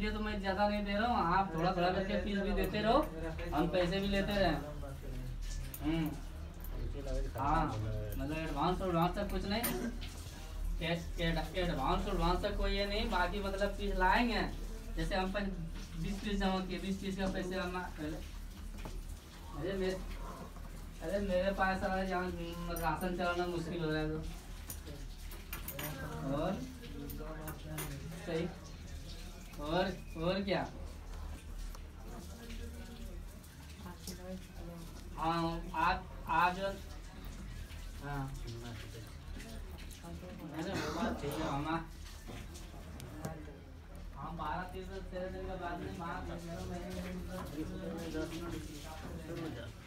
ये तो मैं ज्यादा नहीं दे रहा हूँ, आप थोड़ा थोड़ा करके फीस भी देते रहो, हम पैसे भी लेते रहे। हाँ मतलब एडवांस तक कुछ नहीं, एडवांस तक कोई ये नहीं, बाकी मतलब फीस लाएंगे। जैसे हम 20 पीस जमा किए, 20 पीस का पैसे हम अरे मेरे पास यहाँ राशन चलाना मुश्किल हो रहा है तो। और सही, और क्या। हाँ आज हाँ मैंने वो बात ठीक है मामा। हम 12-13 दिन के बाद में